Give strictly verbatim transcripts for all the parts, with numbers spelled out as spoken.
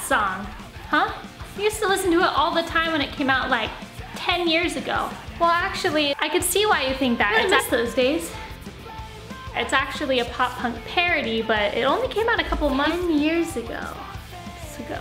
song? Huh? I used to listen to it all the time when it came out like ten years ago. Well, actually, I could see why you think that. I miss those days. It's actually a pop punk parody, but it only came out a couple months years ago. Months ago.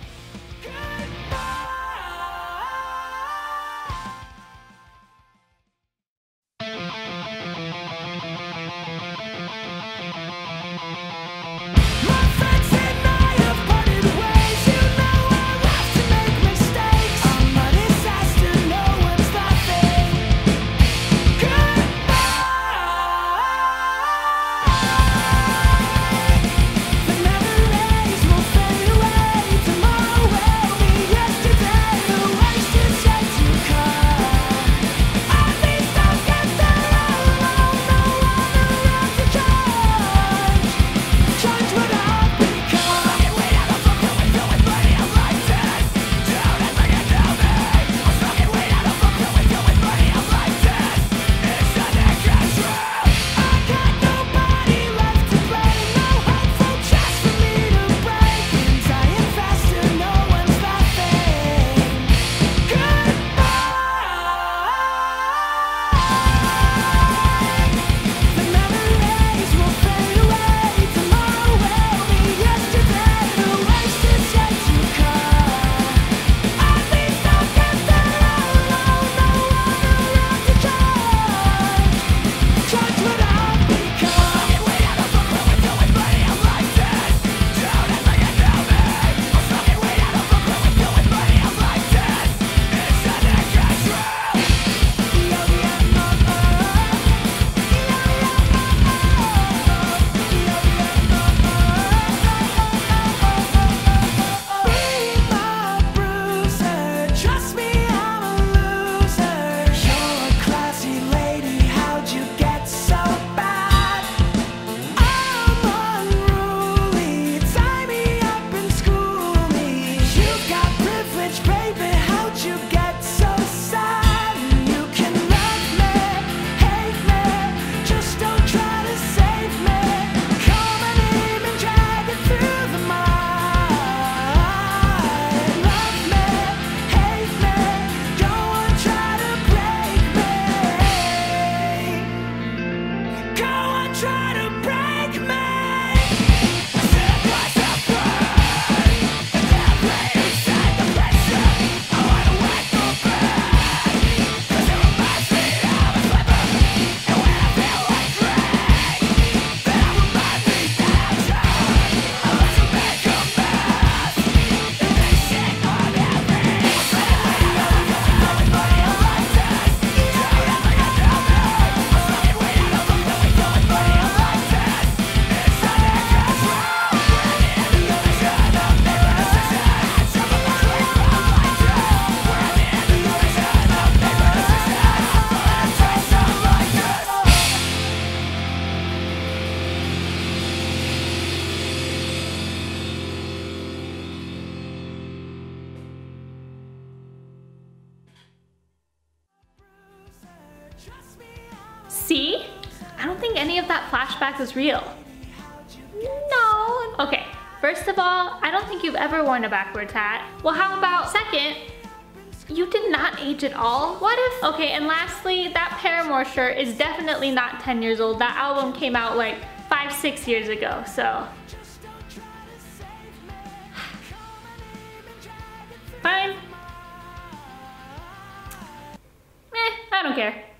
See? I don't think any of that flashback was real. No. Okay, first of all, I don't think you've ever worn a backwards hat. Well, how about second, you did not age at all? What if, okay, and lastly, that Paramore shirt is definitely not ten years old. That album came out like five, six years ago, so. Fine. Eh, I don't care.